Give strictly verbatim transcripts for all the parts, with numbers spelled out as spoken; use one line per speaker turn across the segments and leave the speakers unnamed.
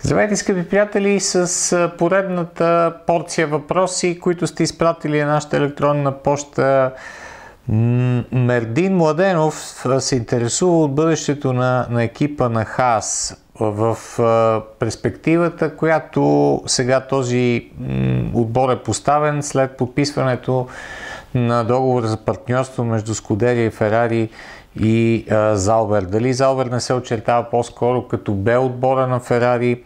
Здравейте, скъпи приятели, с поредната порция въпроси, които сте изпратили на нашата електронна поща. Мердин Младенов се интересува от бъдещето на, на екипа на Хаас в а, перспективата, която сега този м, отбор е поставен след подписването на договор за партньорство между Скудерия и Ферари и а, Заубер. Дали Заубер не се очертава по-скоро като Б отбора на Ферари?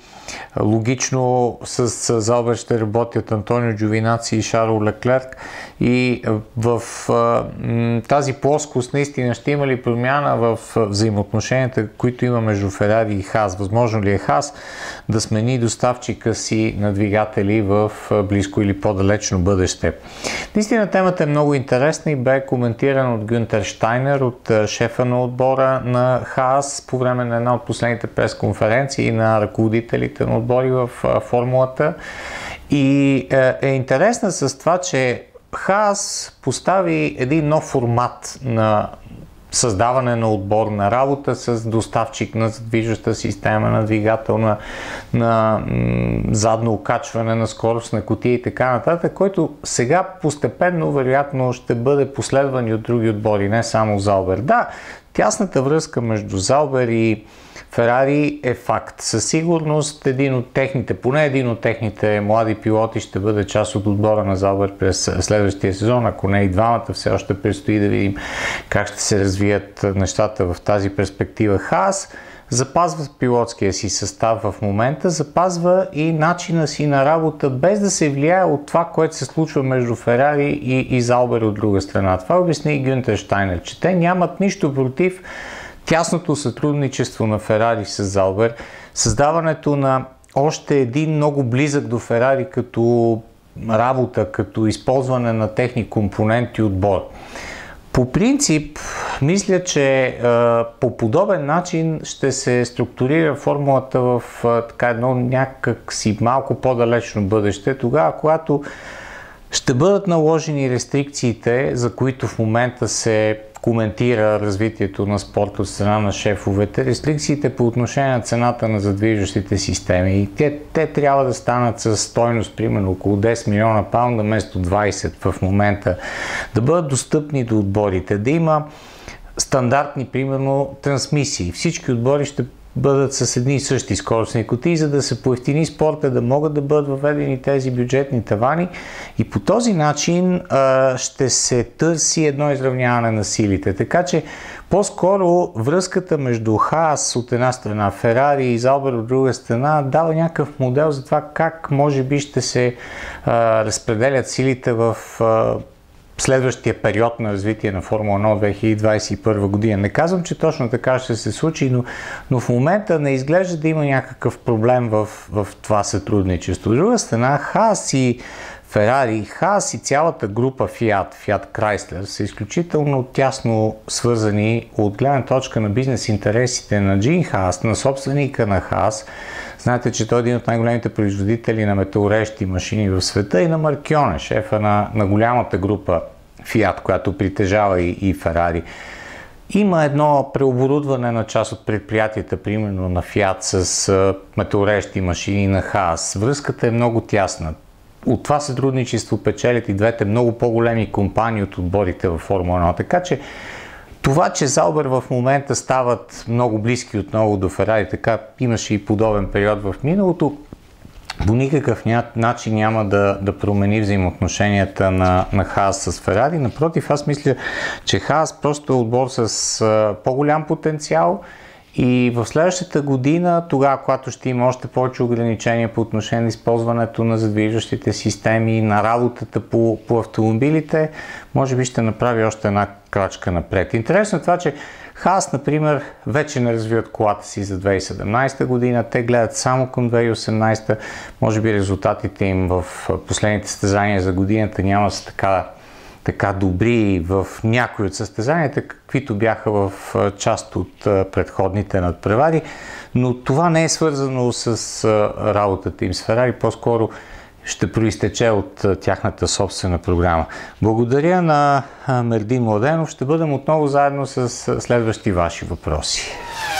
Логично с, с Заубер ще работят Антонио Джовинаци и Шарло Леклерк, и в а, м, тази плоскост наистина ще има ли промяна в взаимоотношенията, които има между Ферари и Хаас? Възможно ли е Хаас да смени доставчика си на двигатели в близко или по-далечно бъдеще? Наистина темата е много интересна и бе коментирана от Гюнтер Штайнер, от шефа на отбора на Хаас, по време на една от последните пресконференции на ръководителите на отбори в формулата. И е интересна с това, че Хаас постави един нов формат на създаване на отбор, на работа с доставчик на движеща система, на двигател, на, на м, задно окачване, на скорост на кутия и така нататък, който сега постепенно вероятно ще бъде последван и от други отбори, не само Заубер. Да, тясната връзка между Заубер и Ферари е факт. Със сигурност един от техните, поне един от техните млади пилоти ще бъде част от отбора на Заубер през следващия сезон, ако не и двамата. Все още предстои да видим как ще се развият нещата в тази перспектива. Хаас запазва пилотския си състав в момента, запазва и начина си на работа, без да се влияе от това, което се случва между Ферари и, и Заубер от друга страна. Това обясни и Гюнтер Штайнер, че те нямат нищо против тясното сътрудничество на Ферари с Заубер, създаването на още един много близък до Ферари като работа, като използване на техни компоненти отбор. По принцип, мисля, че е, по подобен начин ще се структурира формулата в е, така едно някак си малко по-далечно бъдеще, тогава, когато ще бъдат наложени рестрикциите, за които в момента се коментира развитието на спорта от страна на шефовете, рестрикциите по отношение на цената на задвижващите системи. И те, те трябва да станат с стойност, примерно около десет милиона паунда вместо двайсет в момента, да бъдат достъпни до отборите, да има стандартни, примерно, трансмисии. Всички отбори ще бъдат с едни и същи скоростни кутии, за да се поевтини спорта, да могат да бъдат въведени тези бюджетни тавани, и по този начин а, ще се търси едно изравняване на силите. Така че по-скоро връзката между Хаас от една страна, Ферари и Заубер от друга страна дава някакъв модел за това как може би ще се а, разпределят силите в а, следващия период на развитие на Формула едно две хиляди двайсет и първа година. Не казвам, че точно така ще се случи, но, но в момента не изглежда да има някакъв проблем в, в това сътрудничество. От друга страна, Хаас и Ферари, Хаас и цялата група Fiat, Fiat Chrysler са изключително тясно свързани от гледна точка на бизнес интересите на Джин Хаас, на собственика на Хаас. Знаете, че той е един от най-големите производители на металорежещи машини в света, и на Маркионе, шефа на, на голямата група Fiat, която притежава и, и Ферари. Има едно преоборудване на част от предприятията, примерно на Fiat, с а, металорежещи машини на Хаас. Връзката е много тясна. От това сътрудничество печелят и двете много по-големи компании от отборите във Формула едно. Така че това, че Заубер в момента стават много близки отново до Ферари, така имаше и подобен период в миналото, по никакъв начин няма да, да промени взаимоотношенията на, на Хаас с Ферари. Напротив, аз мисля, че Хаас просто е отбор с а, по-голям потенциал, и в следващата година, тогава, когато ще има още повече ограничения по отношение на използването на задвижващите системи, на работата по, по автомобилите, може би ще направи още една крачка напред. Интересно е това, че Хаас, например, вече не развиват колата си за две хиляди и седемнадесета година, те гледат само към две хиляди и осемнадесета. Може би резултатите им в последните състезания за годината няма да са така така добри в някои от състезанията, каквито бяха в част от предходните надпревари, но това не е свързано с работата им с Ферари, по-скоро ще проистече от тяхната собствена програма. Благодаря на Мердин Младенов, ще бъдем отново заедно с следващи ваши въпроси.